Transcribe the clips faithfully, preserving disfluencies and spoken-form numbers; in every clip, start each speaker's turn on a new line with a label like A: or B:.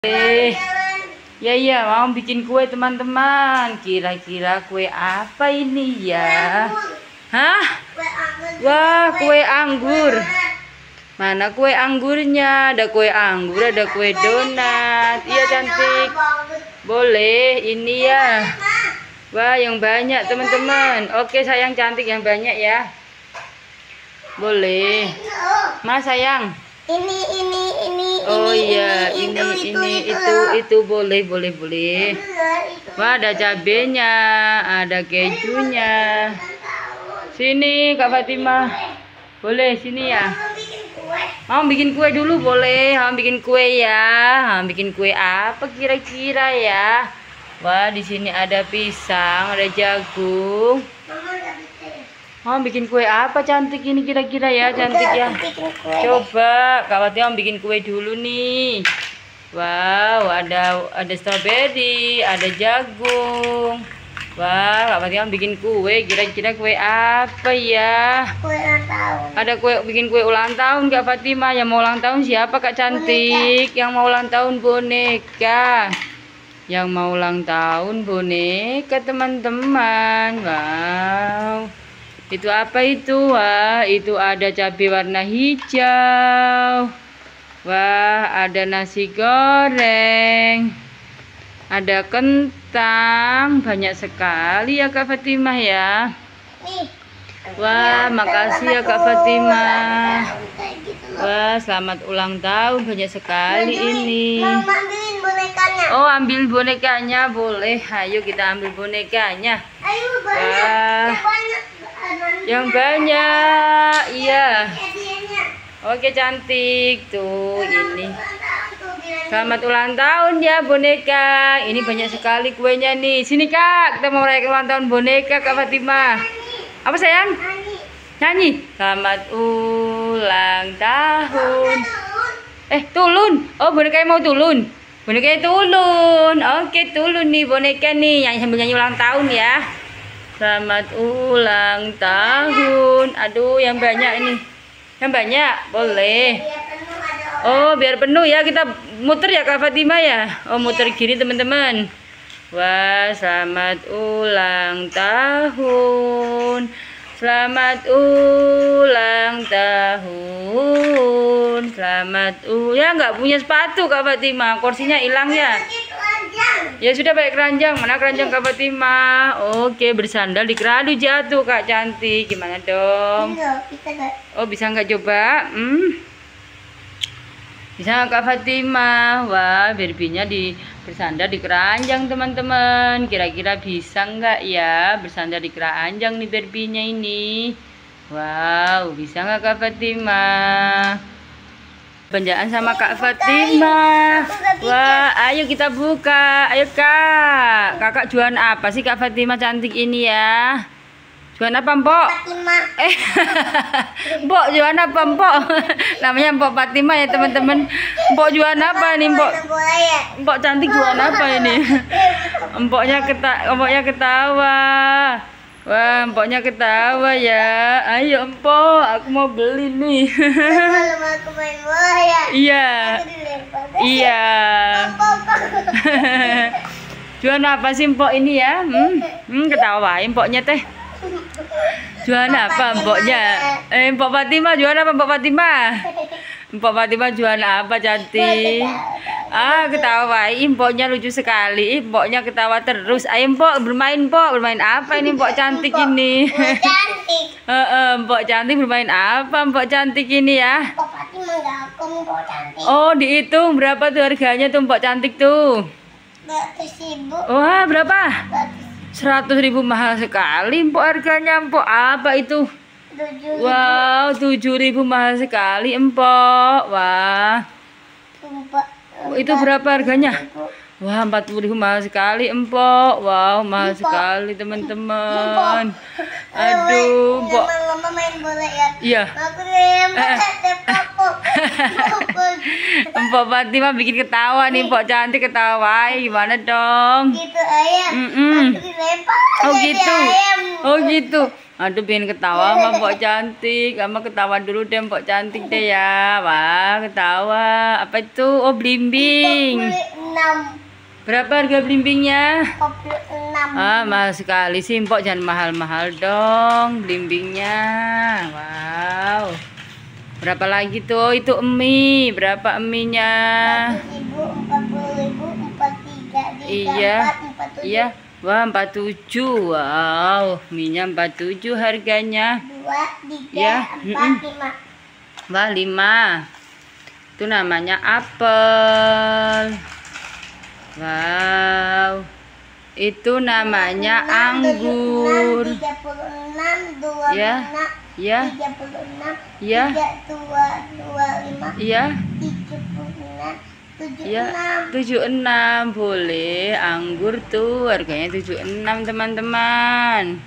A: Eh, ya ya mau bikin kue teman-teman. Kira-kira kue apa ini ya? Hah? Wah, kue anggur. Mana kue anggurnya? Ada kue anggur, ada kue donat. Iya cantik. Boleh, ini ya. Wah, yang banyak teman-teman. Oke sayang, cantik yang banyak ya. Boleh. Mas sayang.
B: Ini ini ini
A: Oh
B: ini,
A: iya,
B: ini,
A: ini
B: itu,
A: ini
B: itu,
A: itu itu boleh boleh boleh. Wah, ada cabenya, ada kejunya. Sini Kak Fatimah. Boleh sini ya. Mau bikin kue dulu boleh. Mau bikin kue ya. Mau bikin kue apa kira-kira ya? Wah, di sini ada pisang, ada jagung. Mau bikin kue apa cantik ini kira-kira ya, cantik ya. Coba Kak Fatimah bikin kue dulu nih. Wow, ada ada stroberi, ada jagung. Wah, Kak Fatimah bikin kue, kira-kira kue apa ya?
B: Kue ulang tahun.
A: Ada kue bikin kue ulang tahun Kak Fatimah. Yang mau ulang tahun siapa Kak cantik? Boneka. Yang mau ulang tahun boneka. Yang mau ulang tahun boneka teman-teman. Wow. Itu apa itu? Wah, itu ada cabai warna hijau. Wah, ada nasi goreng. Ada kentang. Banyak sekali ya Kak Fatimah ya. Wah, makasih ya Kak Fatimah. Wah, selamat ulang tahun. Banyak sekali ini.
B: Mama ambilin bonekanya.
A: Oh, ambil bonekanya boleh. Ayo kita ambil bonekanya.
B: Ayo banyak.
A: Wah.
B: Banyak.
A: Yang banyak, iya.
B: Hadiahnya.
A: Oke cantik tuh ini. Selamat ulang tahun ya boneka. Ini banyak sekali kuenya nih. Sini Kak, kita mau merayakan ulang tahun boneka Kak Fatimah. Apa sayang? Nyanyi. Selamat ulang tahun. Eh tulun. Oh bonekanya mau tulun. Bonekanya tulun. Oke tulun nih boneka nih. Yang sambil nyanyi ulang tahun ya. Selamat ulang tahun. Aduh, yang banyak ini. Yang banyak, boleh. Oh, biar penuh ya. Kita muter ya Kak Fatimah ya. Oh, muter gini teman-teman. Wah, selamat ulang tahun. Selamat ulang tahun. Selamat ulang. Ya nggak punya sepatu Kak Fatimah. Kursinya hilang ya. Ya sudah baik keranjang. Mana keranjang Kak Fatimah? Oke, bersandal di keradu jatuh Kak cantik. Gimana dong? Oh, bisa nggak coba? Hmm. Bisa Kak Fatimah. Wah, berbinya di bersandar di keranjang teman-teman. Kira-kira bisa nggak ya bersandar di keranjang nih berbinya ini? Wow, bisa nggak Kak Fatimah? Belanjaan sama Kak Fatimah. Wah, ayo kita buka. Ayo Kak. Kakak jualan apa sih Kak Fatimah cantik ini ya? Jualan apa Mpok?
B: Fatimah.
A: Eh, Mpok jualan apa Mpok? Namanya Mpok Fatimah ya teman-teman. Mpok jualan apa nih Mpok? Mpok cantik jualan apa ini? Mpoknya keta, Mpoknya ketawa. Wah, Mpoknya ketawa ya. Ayo Mpok, aku mau beli nih.
B: Aku main bola ya.
A: Iya. Iya. Jualan apa sih Mpok ini ya? Hmm, hmm ketawain Mpoknya teh. Jualan apa Mpoknya? Eh, Mpok Fatimah jualan apa Mpok Fatimah? Mpok Fatimah jualan apa cantik? Ah, ketawain Mpoknya lucu sekali. Mpoknya ketawa terus. Ayo Mpok bermain Mpok. Bermain apa ini Mpok cantik ini?
B: Cantik.
A: Heeh, Mpok cantik bermain apa Mpok cantik ini ya?
B: Mpok Fatimah enggak aku Mpok cantik.
A: Oh, dihitung berapa tuh harganya tuh Mpok cantik tuh?
B: Seratus ribu.
A: Wah, berapa? Seratus ribu mahal sekali Mpok harganya Mpok. Apa itu?
B: Tujuh.
A: Wow, tujuh ribu mahal sekali Mpok. Wah. Itu berapa harganya? Wah, empat puluh ribu mahal sekali Mpok. Wow, mahal sekali teman-teman. Aduh, Mpok.
B: Mama main bola ya.
A: Iya.
B: Aku lempar
A: Eh.
B: ada papa. Empok. Empok.
A: Mpok Fatimah bikin ketawa nih, Mpok cantik ketawa. Gimana dong?
B: Gitu ayam.
A: Mm-mm.
B: Aku dilempar
A: Oh
B: jadi
A: gitu.
B: ayam.
A: Oh gitu. Aduh pengen ketawa sama Mpok cantik. Ama ketawa dulu deh Mpok cantik deh ya. Wah, ketawa. Apa itu? Oh, belimbing.
B: empat puluh enam.
A: Berapa harga belimbingnya?
B: empat puluh enam.
A: Ah, mahal sekali sih Mpok, jangan mahal-mahal dong belimbingnya. Wow. Berapa lagi tuh? Itu mie. Berapa eminya?
B: Ribu, empat puluh ribu, empat tiga,
A: Iya.
B: empat, empat tujuh.
A: Iya. Wah, empat puluh tujuh. Wow, mie-nya empat puluh tujuh harganya.
B: Dua, tiga,
A: Ya,
B: empat, lima.
A: Wah, lima. Itu namanya apel. Wow. Itu namanya anggur.
B: tiga puluh enam, dua puluh
A: Ya.
B: enam,
A: Ya.
B: tiga puluh enam,
A: Ya.
B: tiga dua dua lima,
A: Iya.
B: tujuh puluh enam, tujuh
A: Ya,
B: enam.
A: tujuh puluh enam boleh. Anggur tuh harganya tujuh puluh enam teman-teman.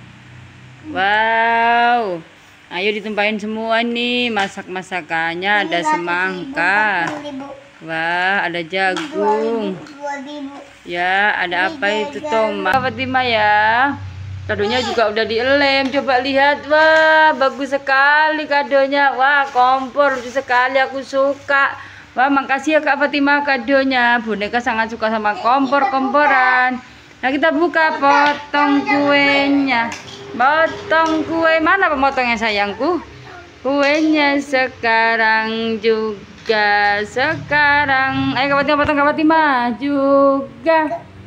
A: Wow. Ayo ditumpahin semua nih masak-masakannya. Ada semangka. Wah, ada jagung.
B: Dua ribu.
A: Ya, ada apa itu tomat? Fatimah ya. Kadonya juga udah dielem. Coba lihat. Wah, bagus sekali kadonya. Wah, kompor lucu sekali. Aku suka. Wah, makasih ya Kak Fatimah kadonya. Boneka sangat suka sama kompor-komporan. Nah, kita buka potong kuenya. Potong kue. Mana pemotongnya sayangku? Kuenya sekarang juga. Sekarang. Ayo Kak Fatimah potong Kak Fatimah. Juga.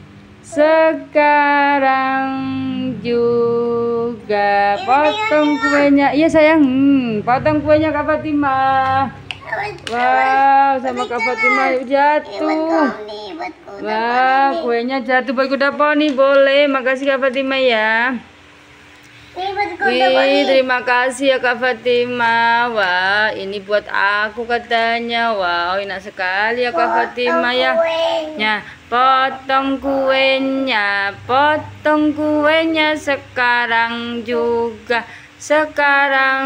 A: Sekarang juga potong kuenya. Iya sayang, hmm, potong kuenya Kak Fatimah. Wow, sama Kak Fatimah jatuh. Wah, kuenya jatuh buat kuda poni. Boleh, makasih Kak Fatimah ya. Wih, terima kasih ya Kak Fatimah. Wah, ini buat aku katanya. Wow, enak sekali ya Kak Fatimah ya. Ya, potong kuenya, potong kuenya sekarang juga, sekarang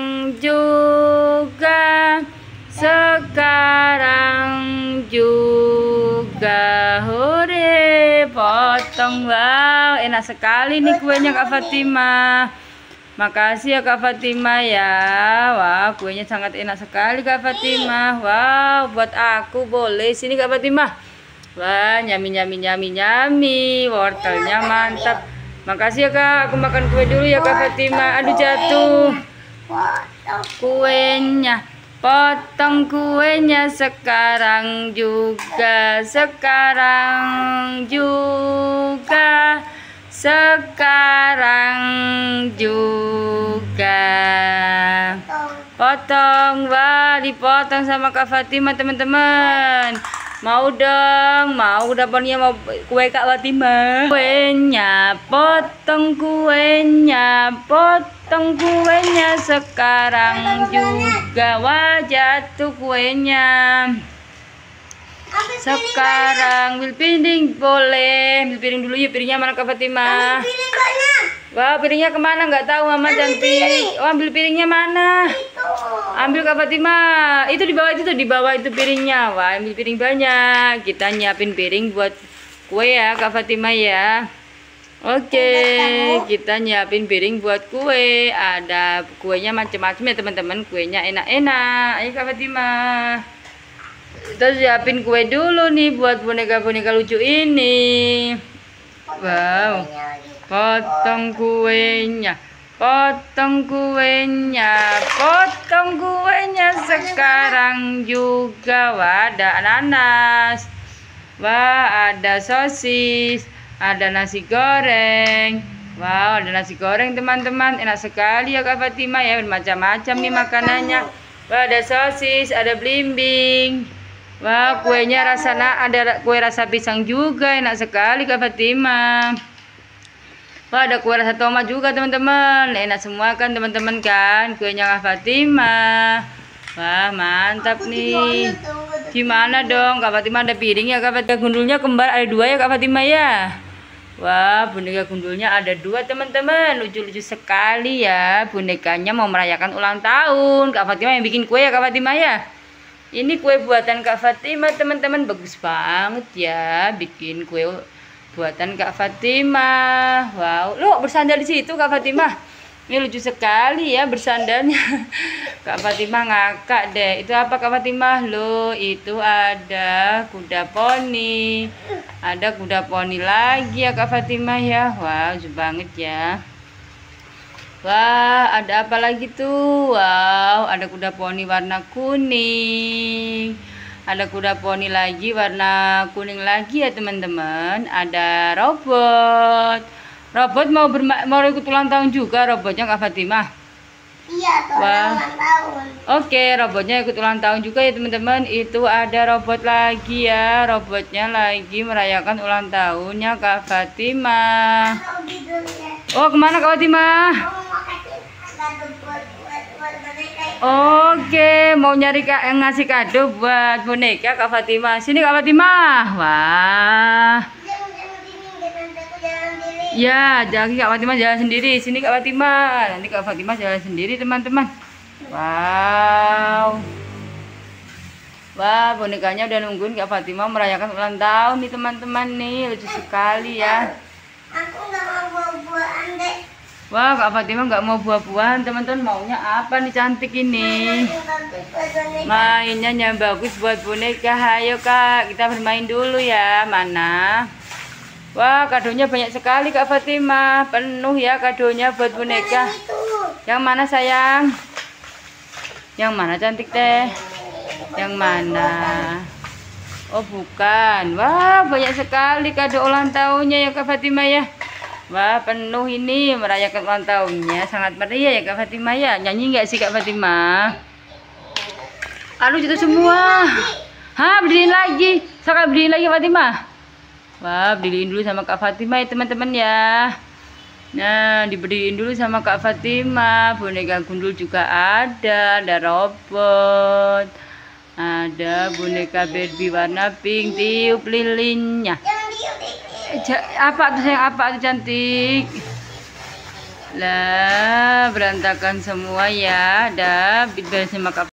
A: juga, sekarang juga. Hore, potong. Wow, enak sekali nih kuenya Kak Fatimah. Makasih ya Kak Fatimah ya. Wah, kuenya sangat enak sekali Kak Fatimah. Wow, buat aku boleh. Sini Kak Fatimah. Wah, nyami nyami nyami nyami. Wortelnya mantap. Makasih ya Kak. Aku makan kue dulu ya Kak Fatimah. Aduh jatuh. Kuenya. Potong kuenya sekarang juga, sekarang juga, sekarang juga. Potong, wah dipotong sama Kak Fatimah teman-teman. Mau dong, mau dapatnya mau kue Kak Fatimah. Kuenya, potong kuenya, potong kuenya sekarang juga. Wah jatuh kuenya. Sekarang bil piring boleh. Bil piring dulu ya, piringnya mana Kak Fatimah? Wah piringnya kemana nggak tahu Mama cantik. Oh ambil piringnya mana? Ambil Kak Fatimah. Itu di bawah itu tuh, di bawah itu piringnya. Wah ambil piring banyak. Kita nyiapin piring buat kue ya Kak Fatimah ya. Oke, kita nyiapin piring buat kue. Ada kuenya macam-macam ya teman-teman. Kuenya enak-enak. Ayo Kak Fatimah. Kita siapin kue dulu nih buat boneka-boneka lucu ini. Wow. Potong kuenya, potong kuenya, potong kuenya sekarang juga. Wah, ada nanas. Wah, ada sosis, ada nasi goreng. Wow, ada nasi goreng teman-teman. Enak sekali ya Kak Fatimah ya, macam-macam nih makanannya. Wah, ada sosis, ada belimbing. Wah, kuenya rasanya ada kue rasa pisang juga. Enak sekali Kak Fatimah. Wah, ada kue rasa tomat juga teman-teman. Enak semua kan teman-teman kan. Kuenya Kak Fatimah. Wah, mantap nih. Gimana dong Kak Fatimah, ada piring ya Kak Fatimah? Gundulnya kembar ada dua ya Kak Fatimah ya. Wah, boneka gundulnya ada dua teman-teman. Lucu-lucu sekali ya. Bonekanya mau merayakan ulang tahun. Kak Fatima yang bikin kue ya Kak Fatima ya. Ini kue buatan Kak Fatima teman-teman. Bagus banget ya. Bikin kue buatan Kak Fatima. Wow, loh bersandar di situ Kak Fatima. Ini lucu sekali ya bersandarnya. Kak Fatima ngakak deh. Itu apa Kak Fatima? Loh, itu ada kuda poni. Ada kuda poni lagi ya Kak Fatima ya. Wow, lucu banget ya. Wah, ada apa lagi tuh? Wow, ada kuda poni warna kuning. Ada kuda poni lagi warna kuning lagi ya teman-teman. Ada robot. Robot mau berma mau ikut ulang tahun juga robotnya Kak Fatima.
B: Iya, tuh
A: Wah.
B: ulang tahun.
A: Oke, robotnya ikut ulang tahun juga ya teman-teman. Itu ada robot lagi ya. Robotnya lagi merayakan ulang tahunnya Kak Fatima.
B: Robby dulu ya.
A: Oh, kemana Kak Fatima?
B: Kamu mau kasih kado buat buat buat boneka itu?
A: Oke, mau nyari kak yang ngasih kado buat boneka Kak Fatima. Sini Kak Fatima. Wah.
B: Jangan jangan diri, jangan aku jalan diri.
A: Ya, jadi Kak Fatima jalan sendiri. Sini Kak Fatima. Nanti Kak Fatima jalan sendiri teman-teman. Wow. Wah, bonekanya udah nungguin Kak Fatima merayakan ulang tahun nih teman-teman nih. Lucu sekali ya.
B: Aku nggak mau buah-buahan deh.
A: Wah, Kak Fatima nggak mau buah-buahan teman-teman. Maunya apa nih cantik ini?
B: Yang bagus buat boneka.
A: Mainnya yang bagus buat boneka. Ayo Kak, kita bermain dulu ya. Mana? Wah, kadonya banyak sekali Kak Fatima. Penuh ya kadonya buat boneka.
B: Yang itu.
A: Yang mana sayang? Yang mana cantik teh? Yang mana? Oh bukan. Wah, banyak sekali kado ulang tahunnya ya Kak Fatima ya. Wah, penuh ini merayakan ulang tahunnya. Sangat meriah ya Kak Fatima ya. Nyanyi nggak sih Kak Fatima? Aduh, jatuh semua. Hah, berdiri lagi. Sekarang berdiri lagi Kak Fatima. Wah, berdiriin dulu sama Kak Fatima ya teman-teman ya. Nah, diberdiriin dulu sama Kak Fatima. Boneka gundul juga ada. Ada robot. Ada boneka Barbie warna pink. Tiup lilinnya.
B: Jangan diam dikit.
A: Ja- apa tuh sayang, apa tuh cantik? Lah, berantakan semua ya. Ada beres sama Kak